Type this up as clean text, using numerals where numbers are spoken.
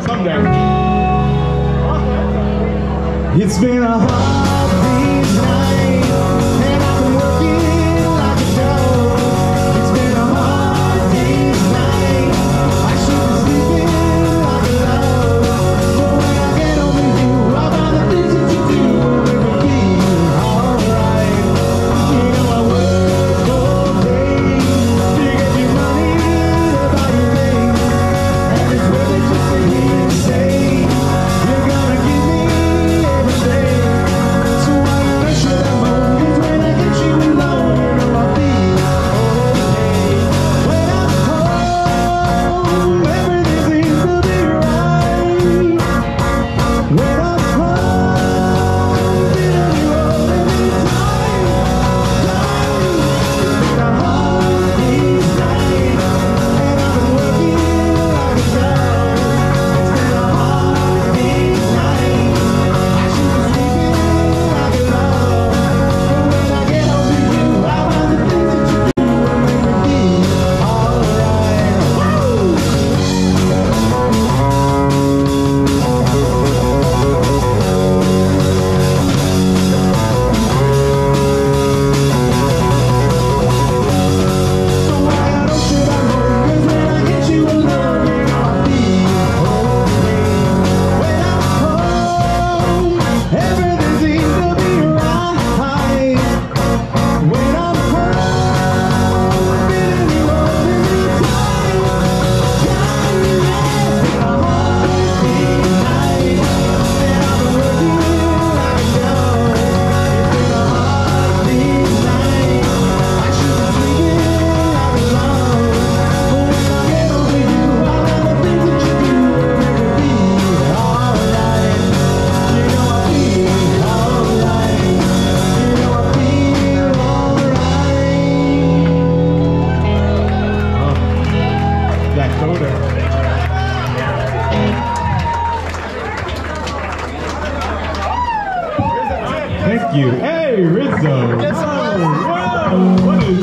someday. It's been a hard day's night, and I've been working like a dog. It's been a hard day's night, I should be sleeping like a log. But when I get home with you, I find the things that you do will make me feel alright. You know I work all day to get you money to buy your things, and it's really just to hear you say you're gonna give me everything. So I treasure the moments when I get you alone. You know I'll be okay. When I'm home, everything seems to be right. When I'm home, feeling you holding me tight. It's been a hard day's night, and I've been working like a dog. It's been a hard day's night, I should be sleeping like a log. But when I get home to you, I find the things that you do will make me feel alright. So why should I moan? 'Cause when I get you alone, you know I'll be okay. When I'm home, everything seems to be right. When I'm home, feeling you holding me tight. It's been a hard day's night, and I've been working like a dog. It's been a hard day's night, I should be sleeping like a log. But when I get home to you, I find the things that you do will make me feel alright. You know I feel alright. You know I feel alright. That coda. Thank you. Hey, Rizzo. Whoa, whoa. What is